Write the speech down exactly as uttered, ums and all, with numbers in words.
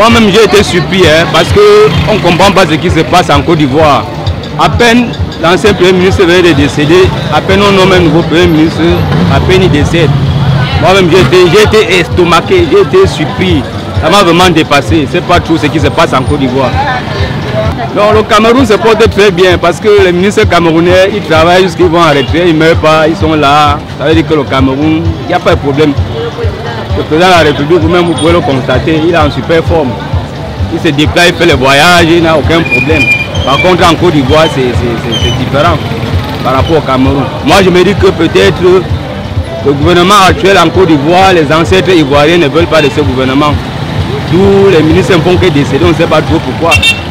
Moi-même, j'ai été surpris hein, parce qu'on ne comprend pas ce qui se passe en Côte d'Ivoire. À peine l'ancien Premier ministre venait de décéder, à peine on nomme un nouveau Premier ministre, à peine il décède. Moi-même, j'ai été, été estomaqué, j'ai été surpris. Ça m'a vraiment dépassé. C'est pas tout ce qui se passe en Côte d'Ivoire. Non, le Cameroun se porte très bien parce que les ministres camerounais, ils travaillent jusqu'à qu'ils vont arrêter, ils ne meurent pas, ils sont là. Ça veut dire que le Cameroun, il n'y a pas de problème. Le président de la République, vous-même, vous pouvez le constater, il est en super forme. Il se déplace, il fait les voyages, il n'a aucun problème. Par contre, en Côte d'Ivoire, c'est différent par rapport au Cameroun. Moi, je me dis que peut-être le gouvernement actuel en Côte d'Ivoire, les ancêtres ivoiriens ne veulent pas de ce gouvernement. D'où les ministres ne font que décéder, on ne sait pas trop pourquoi.